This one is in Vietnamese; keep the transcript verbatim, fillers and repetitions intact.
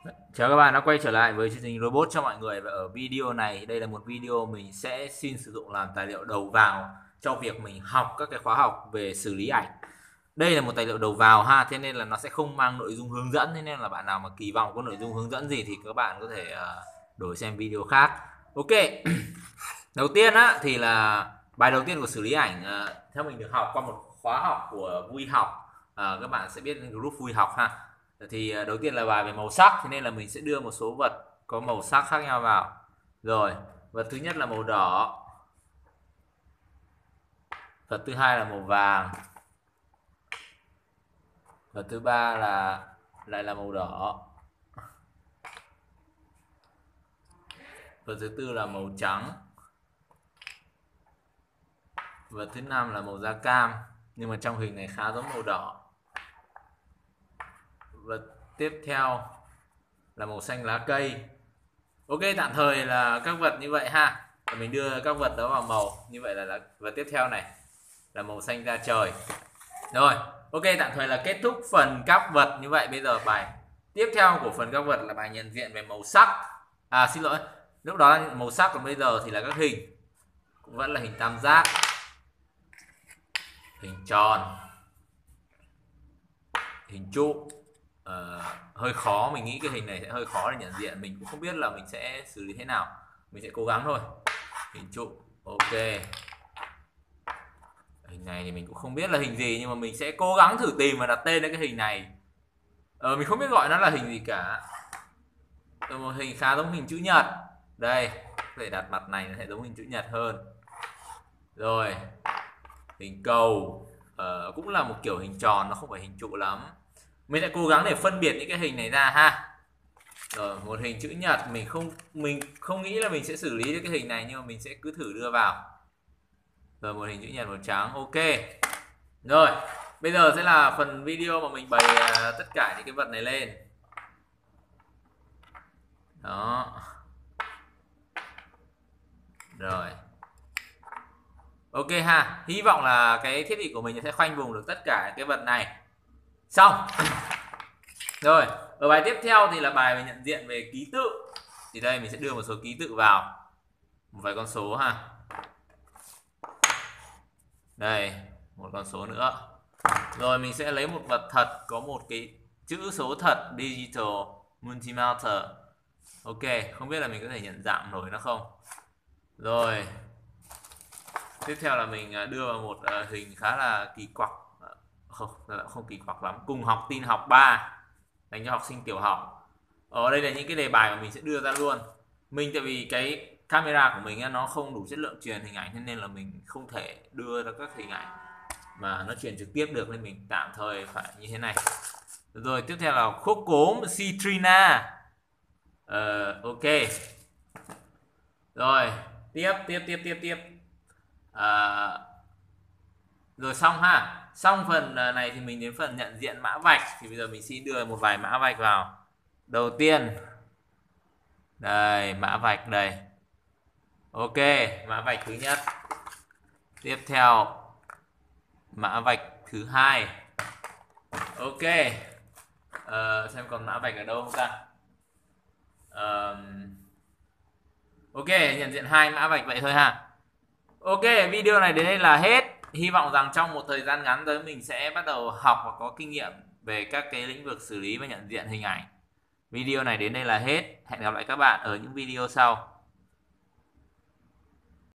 Chào các bạn đã quay trở lại với chương trình Robot cho mọi người. Và ở video này, đây là một video mình sẽ xin sử dụng làm tài liệu đầu vào cho việc mình học các cái khóa học về xử lý ảnh. Đây là một tài liệu đầu vào ha, thế nên là nó sẽ không mang nội dung hướng dẫn, thế nên là bạn nào mà kỳ vọng có nội dung hướng dẫn gì thì các bạn có thể uh, đổi xem video khác. Ok. Đầu tiên á thì là bài đầu tiên của xử lý ảnh, uh, theo mình được học qua một khóa học của Vui Học. Uh, các bạn sẽ biết group Vui Học ha. Thì đầu tiên là bài về màu sắc, thế nên là mình sẽ đưa một số vật có màu sắc khác nhau vào. Rồi, vật thứ nhất là màu đỏ, vật thứ hai là màu vàng, vật thứ ba là lại là màu đỏ, vật thứ tư là màu trắng, vật thứ năm là màu da cam nhưng mà trong hình này khá giống màu đỏ, vật tiếp theo là màu xanh lá cây. Ok, tạm thời là các vật như vậy ha. Mình đưa các vật đó vào màu như vậy là, là vật tiếp theo này là màu xanh da trời. Rồi, ok, tạm thời là kết thúc phần các vật như vậy. Bây giờ bài tiếp theo của phần các vật là bài nhận diện về màu sắc. À xin lỗi, lúc đó là màu sắc, còn bây giờ thì là các hình. Cũng vẫn là hình tam giác, hình tròn, hình trụ. Uh, hơi khó, mình nghĩ cái hình này sẽ hơi khó để nhận diện, mình cũng không biết là mình sẽ xử lý thế nào, mình sẽ cố gắng thôi. Hình trụ, ok. Hình này thì mình cũng không biết là hình gì, nhưng mà mình sẽ cố gắng thử tìm và đặt tên đến cái hình này. Ờ, mình không biết gọi nó là hình gì cả. Ờ, một hình khá giống hình chữ nhật. Đây, có thể đặt mặt này nó sẽ giống hình chữ nhật hơn. Rồi, hình cầu, ờ, cũng là một kiểu hình tròn, nó không phải hình trụ lắm. Mình sẽ cố gắng để phân biệt những cái hình này ra ha. Rồi, một hình chữ nhật, mình không mình không nghĩ là mình sẽ xử lý được cái hình này, nhưng mà mình sẽ cứ thử đưa vào. Rồi, một hình chữ nhật màu trắng, ok. Rồi, bây giờ sẽ là phần video mà mình bày tất cả những cái vật này lên. Đó. Rồi. Ok ha, hy vọng là cái thiết bị của mình sẽ khoanh vùng được tất cả cái vật này. Xong. Rồi, ở bài tiếp theo thì là bài về nhận diện về ký tự. Thì đây mình sẽ đưa một số ký tự vào, một vài con số ha. Đây, một con số nữa. Rồi mình sẽ lấy một vật thật có một cái chữ số thật digital multimeter. Ok, không biết là mình có thể nhận dạng nổi nó không. Rồi, tiếp theo là mình đưa vào một hình khá là kỳ quặc, không, không kỳ quặc lắm, cùng học tin học ba dành cho học sinh tiểu học. Ở đây là những cái đề bài mà mình sẽ đưa ra luôn. Mình tại vì cái camera của mình nó không đủ chất lượng truyền hình ảnh, thế nên là mình không thể đưa ra các hình ảnh mà nó truyền trực tiếp được, nên mình tạm thời phải như thế này. Rồi tiếp theo là khúc cốm citrina. Ờ, ok. Rồi tiếp tiếp tiếp tiếp tiếp à, rồi xong ha. Xong phần này thì mình đến phần nhận diện mã vạch. Thì bây giờ mình xin đưa một vài mã vạch vào. Đầu tiên đây, mã vạch đây. Ok, mã vạch thứ nhất. Tiếp theo mã vạch thứ hai. Ok. uh, Xem còn mã vạch ở đâu không ta. uh, Ok, nhận diện hai mã vạch vậy thôi ha. Ok, video này đến đây là hết. Hy vọng rằng trong một thời gian ngắn tới mình sẽ bắt đầu học và có kinh nghiệm về các cái lĩnh vực xử lý và nhận diện hình ảnh. Video này đến đây là hết. Hẹn gặp lại các bạn ở những video sau.